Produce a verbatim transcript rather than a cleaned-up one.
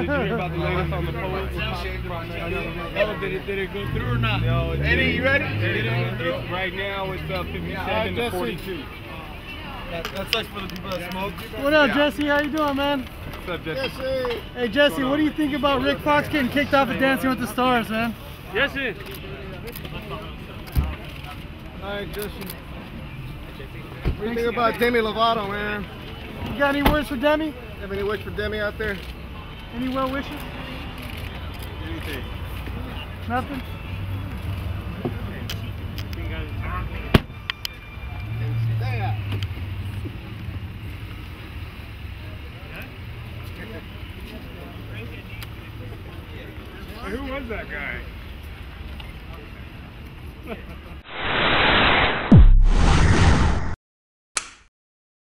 you hear about the latest on the pole? Did it, did it go through or not? No, it Eddie, you ready? It didn't go through. Right now it's uh, fifty-seven to forty-two. That, that sucks for the people that smoke. What up, Yeah. Jesse? How you doing, man? What's up, Jesse? Jesse! Hey, Jesse, what do you think about Rick Fox getting kicked off of Dancing with the Stars, man? Jesse! Alright, Jesse. What do you think about Demi Lovato, man? You got any words for Demi? Have any wish for Demi out there? Any well wishes? Anything. Nothing? Who was that guy?